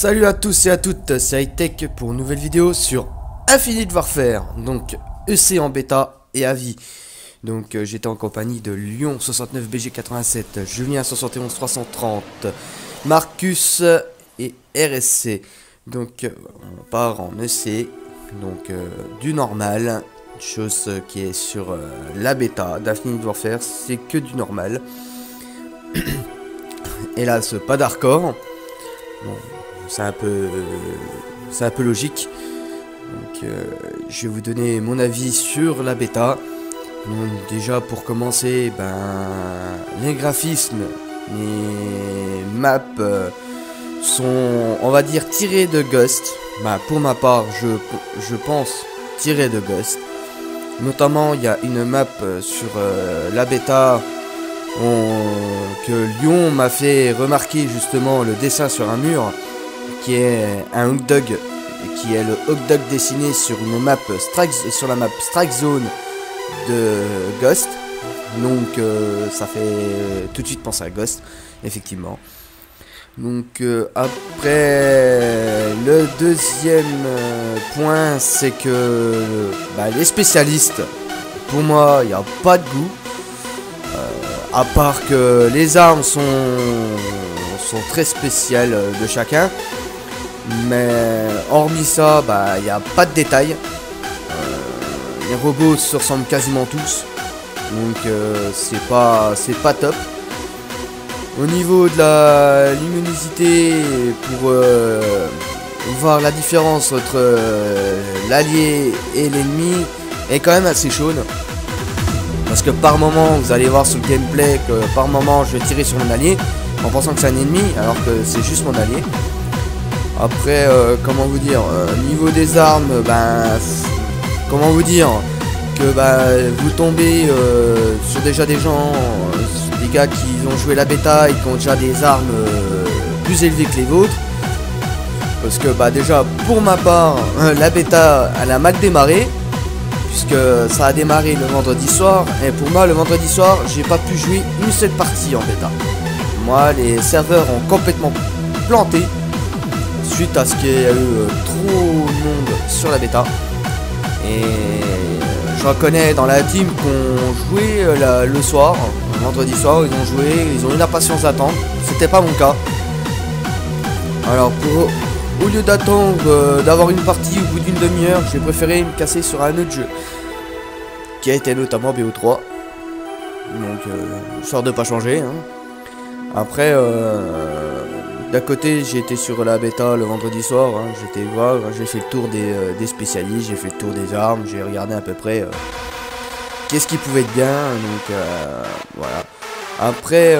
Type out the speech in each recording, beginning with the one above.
Salut à tous et à toutes, c'est Hightech pour une nouvelle vidéo sur Infinite Warfare, donc EC en bêta et à vie. Donc j'étais en compagnie de Lyon 69 BG87, Julien 71 330, Marcus et RSC. Donc on part en EC, donc du normal, chose qui est sur la bêta d'Infinite Warfare, c'est que du normal. Hélas, pas d'hardcore. Bon, c'est un peu logique. Donc je vais vous donner mon avis sur la bêta. Donc, déjà pour commencer, les graphismes, les maps sont, on va dire, tirés de Ghost. Pour ma part, je pense tirés de Ghost. Notamment, il y a une map sur la bêta que Lyon m'a fait remarquer justement le dessin sur un mur, qui est un hot dog, qui est le hot dog dessiné sur une map sur la map Strike Zone de Ghost. Donc ça fait tout de suite penser à Ghost, effectivement. Donc après, le deuxième point, c'est que les spécialistes, pour moi, il n'y a pas de goût. À part que les armes sont très spéciales de chacun. Mais hormis ça, il n'y a pas de détails. Les robots se ressemblent quasiment tous. Donc c'est pas top. Au niveau de la luminosité, pour voir la différence entre l'allié et l'ennemi, est quand même assez chaude. Parce que par moment, vous allez voir sur le gameplay que par moment je vais tirer sur mon allié en pensant que c'est un ennemi alors que c'est juste mon allié. Après, comment vous dire, niveau des armes, comment vous dire que vous tombez sur déjà des gens, des gars qui ont joué la bêta et qui ont déjà des armes plus élevées que les vôtres. Parce que déjà pour ma part, la bêta elle a mal démarré. Puisque ça a démarré le vendredi soir, et pour moi le vendredi soir j'ai pas pu jouer une seule partie en bêta. Moi les serveurs ont complètement planté suite à ce qu'il y a eu trop de monde sur la bêta. Et je reconnais dans la team qu'on jouait le soir, le vendredi soir, ils ont joué, ils ont eu la patience d'attendre. C'était pas mon cas. Alors au lieu d'attendre d'avoir une partie au bout d'une demi-heure, j'ai préféré me casser sur un autre jeu qui a été notamment BO3. Donc histoire de pas changer, hein. Après d'un côté j'ai été sur la bêta le vendredi soir, hein. J'étais voir, j'ai fait le tour des spécialistes, j'ai fait le tour des armes, j'ai regardé à peu près qu'est-ce qui pouvait être bien. Donc voilà. Après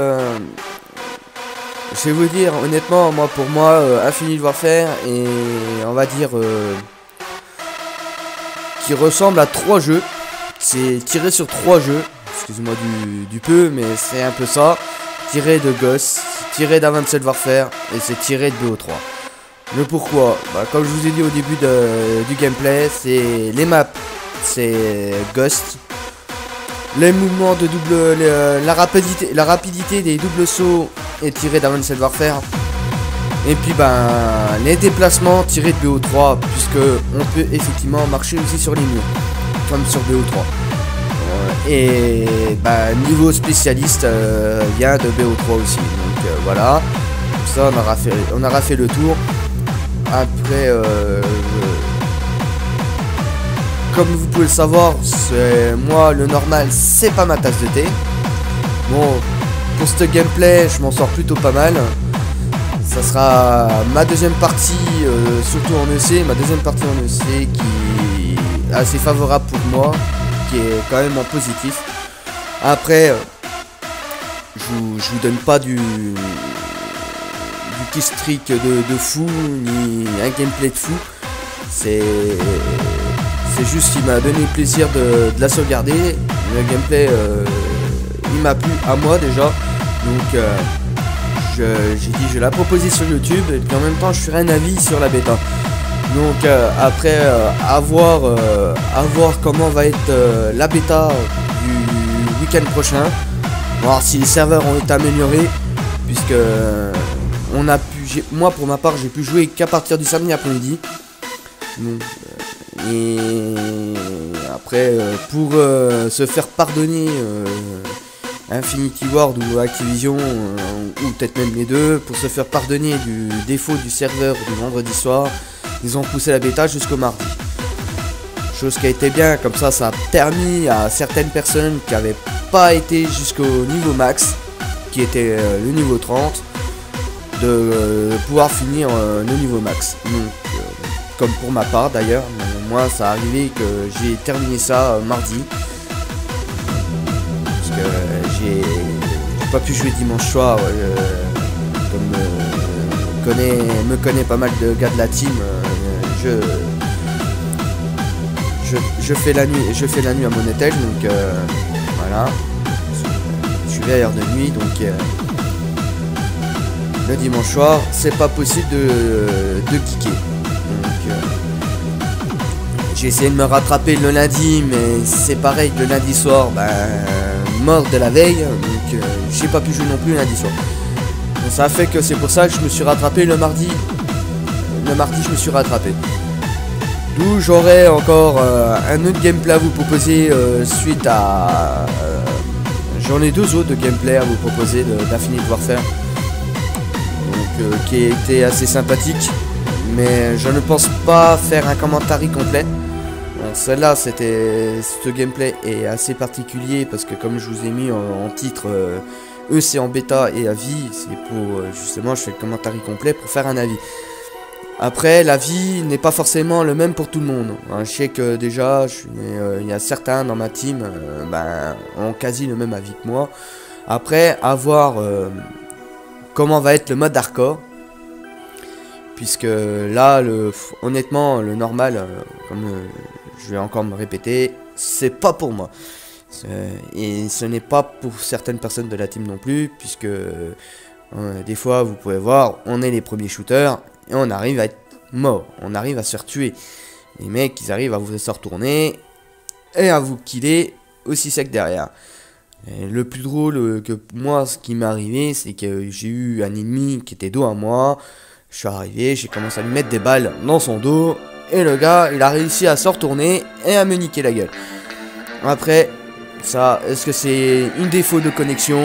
je vais vous dire honnêtement, pour moi Infinite Warfare et on va dire qui ressemble à 3 jeux. C'est tiré sur 3 jeux, excusez-moi du peu, mais c'est un peu ça. Tiré de Ghost, tiré d'Infinite Warfare et c'est tiré de BO3. Le pourquoi, comme je vous ai dit au début du gameplay, c'est les maps, c'est Ghost. Les mouvements de la rapidité des doubles sauts est tiré d'Infinite Warfare. Et puis les déplacements tirés de BO3, puisque on peut effectivement marcher aussi sur les murs, comme sur BO3. Et niveau spécialiste vient de BO3 aussi. Donc voilà. Ça on aura fait le tour. Après comme vous pouvez le savoir, moi le normal c'est pas ma tasse de thé. Bon, pour ce gameplay je m'en sors plutôt pas mal. Ça sera ma deuxième partie, surtout en EC, ma deuxième partie en EC qui est assez favorable pour moi, qui est quand même en positif. Après, je vous donne pas du kill streak de fou, ni un gameplay de fou. C'est juste qu'il m'a donné le plaisir de la sauvegarder. Le gameplay, il m'a plu à moi déjà. Donc j'ai dit je vais la proposer sur YouTube et puis en même temps je ferai un avis sur la bêta. Donc après à voir comment va être la bêta du week-end prochain, voir si les serveurs ont été améliorés, puisque on a pu moi pour ma part j'ai pu jouer qu'à partir du samedi après-midi. Et après pour se faire pardonner Infinity Ward ou Activision ou peut-être même les deux, pour se faire pardonner du défaut du serveur du vendredi soir, ils ont poussé la bêta jusqu'au mardi. Chose qui a été bien, comme ça a permis à certaines personnes qui n'avaient pas été jusqu'au niveau max, qui était le niveau 30, de pouvoir finir le niveau max. Donc comme pour ma part d'ailleurs, moi ça a arrivé que j'ai terminé ça mardi. Parce que j'ai pas pu jouer dimanche soir, comme me connaît pas mal de gars de la team, je fais la nuit à Monetel, donc voilà. Je suis veilleur de nuit, donc le dimanche soir c'est pas possible de kicker. J'ai essayé de me rattraper le lundi, mais c'est pareil, le lundi soir, mort de la veille, donc j'ai pas pu jouer non plus le lundi soir. Donc ça a fait que c'est pour ça que je me suis rattrapé le mardi. Le mardi je me suis rattrapé. D'où j'aurai encore un autre gameplay à vous proposer suite à... j'en ai deux autres de gameplay à vous proposer d'Infinite Warfare. Donc qui a été assez sympathique. Mais je ne pense pas faire un commentaire complet. Bon, celle-là, ce gameplay est assez particulier parce que comme je vous ai mis en titre, eux c'est en bêta et avis, c'est pour justement je fais le commentaire complet pour faire un avis. Après, l'avis n'est pas forcément le même pour tout le monde. Je sais que déjà, il y a certains dans ma team ont quasi le même avis que moi. Après, à voir comment va être le mode hardcore. Puisque là, honnêtement, le normal, comme je vais encore me répéter, c'est pas pour moi. Et ce n'est pas pour certaines personnes de la team non plus, puisque des fois, vous pouvez voir, on est les premiers shooters, et on arrive à être mort, on arrive à se faire tuer. Les mecs, ils arrivent à vous se retourner, et à vous killer aussi sec derrière. Et le plus drôle que moi, ce qui m'est arrivé, c'est que j'ai eu un ennemi qui était dos à moi. Je suis arrivé, j'ai commencé à lui mettre des balles dans son dos. Et le gars, il a réussi à se retourner et à me niquer la gueule. Après, ça, est-ce que c'est une défaut de connexion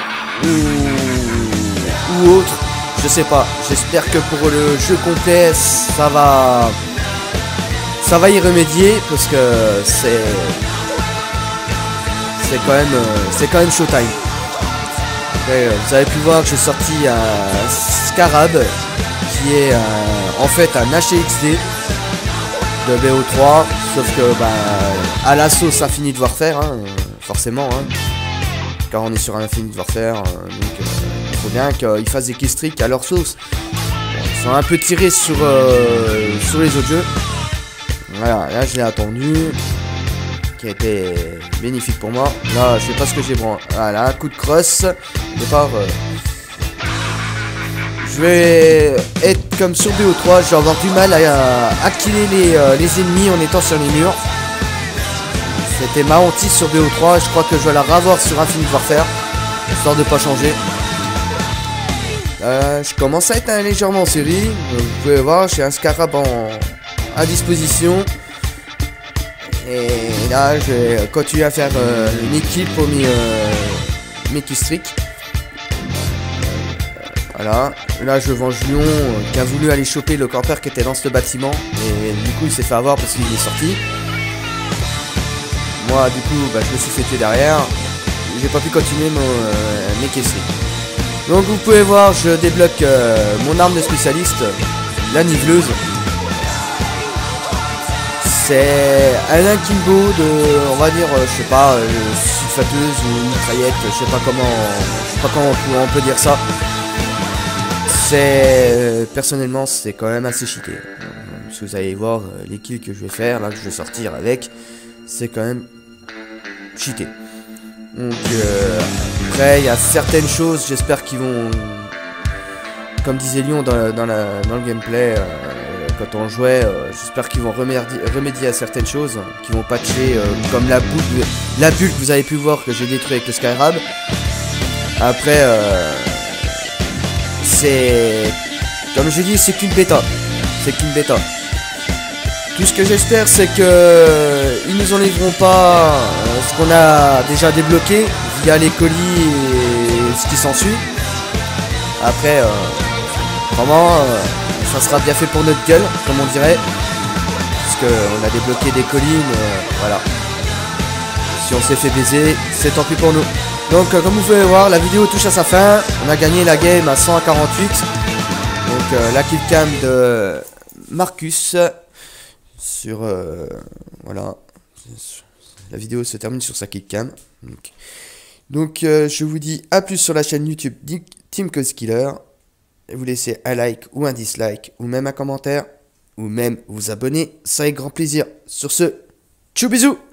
ou autre? Je sais pas. J'espère que pour le jeu complet, ça va y remédier. Parce que c'est quand même showtime. Après, vous avez pu voir que j'ai sorti un Scarab, qui est en fait un HXD de BO3, sauf que à la sauce Infinite Warfare, forcément, car on est sur un Infinite Warfare, donc il faut bien qu'ils fassent des killstreaks à leur sauce. Ils sont un peu tirés sur les autres jeux. Voilà, là je l'ai attendu, qui a été bénéfique pour moi. Là je sais pas ce que j'ai bon. Voilà, coup de crosse, départ. Je vais être comme sur BO3, je vais avoir du mal à killer les ennemis en étant sur les murs. C'était ma hantise sur BO3, je crois que je vais la revoir sur Infinite Warfare, histoire de pas changer. Je commence à être légèrement en série, vous pouvez voir, j'ai un Scarab à disposition. Et là, je vais continuer à faire une équipe pour mes killstreaks. Voilà, là je venge Lyon qui a voulu aller choper le campeur qui était dans ce bâtiment. Et du coup il s'est fait avoir parce qu'il est sorti. Moi du coup je me suis fait tuer derrière. J'ai pas pu continuer mes killstreaks. Donc vous pouvez voir, je débloque mon arme de spécialiste, la niveleuse. C'est un akimbo de, on va dire, je sais pas, sulfateuse ou mitraillette, je sais pas comment on peut dire ça. Personnellement c'est quand même assez cheaté. Parce que vous allez voir les kills que je vais faire, là que je vais sortir avec, c'est quand même cheaté. Donc après il y a certaines choses, j'espère qu'ils vont, comme disait Lyon dans le gameplay, quand on jouait, j'espère qu'ils vont remédier à certaines choses, qu'ils vont patcher, comme la bulle que vous avez pu voir que j'ai détruit avec le Skyrab. Après c'est Comme je dis, c'est qu'une bêta. C'est qu'une bêta. Tout ce que j'espère, c'est que ils nous enlèveront pas ce qu'on a déjà débloqué via les colis et ce qui s'ensuit. Après, vraiment, ça sera bien fait pour notre gueule, comme on dirait. Parce qu'on a débloqué des colis, mais voilà. Si on s'est fait baiser, c'est tant pis pour nous. Donc, comme vous pouvez voir, la vidéo touche à sa fin. On a gagné la game à 100 à 48. Donc, la killcam de Marcus. Sur voilà, la vidéo se termine sur sa killcam. Donc je vous dis à plus sur la chaîne YouTube Team Cozkiller. Et vous laissez un like ou un dislike ou même un commentaire ou même vous abonner, ça avec grand plaisir. Sur ce, tchou bisous.